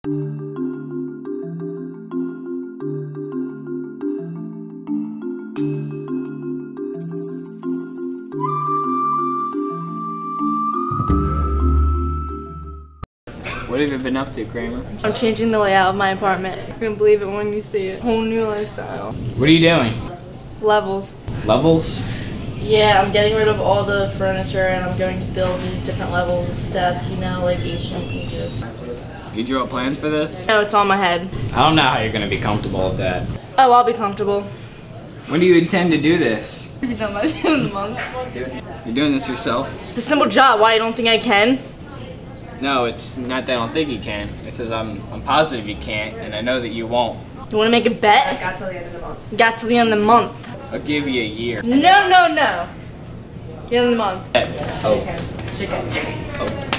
What have you been up to, Kramer? I'm changing the layout of my apartment. You're gonna believe it when you see it. Whole new lifestyle. What are you doing? Levels. Levels? Yeah, I'm getting rid of all the furniture and I'm going to build these different levels and steps, you know, like ancient Egypt. You drew up plans for this? No, it's on my head. I don't know how you're gonna be comfortable with that. Oh, I'll be comfortable. When do you intend to do this? Be done by the end of the month. You're doing this yourself? It's a simple job. Why, you don't think I can? No, it's not that I don't think you can. It says I'm positive you can't, and I know that you won't. You wanna make a bet? Got till the end of the month. Got to the end of the month. I'll give you a year. No, no, no. The end of the month. Oh. Shake hands. Shake hands. Oh.